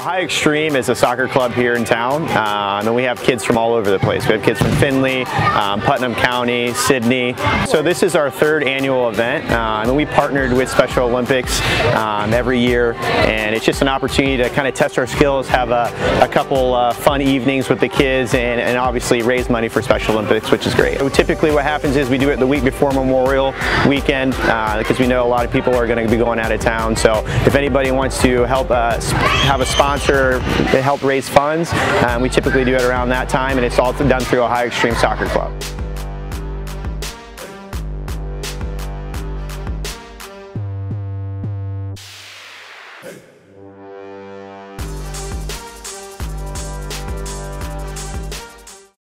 High Extreme is a soccer club here in town, and we have kids from all over the place. We have kids from Findlay, Putnam County, Sydney. So this is our third annual event, and we partnered with Special Olympics every year, and it's just an opportunity to kind of test our skills, have a couple fun evenings with the kids, and obviously raise money for Special Olympics, which is great. So typically what happens is we do it the week before Memorial Weekend, because we know a lot of people are going to be going out of town. So if anybody wants to help have a sponsor to help raise funds, we typically do it around that time, and it's all done through a High Extreme Soccer Club.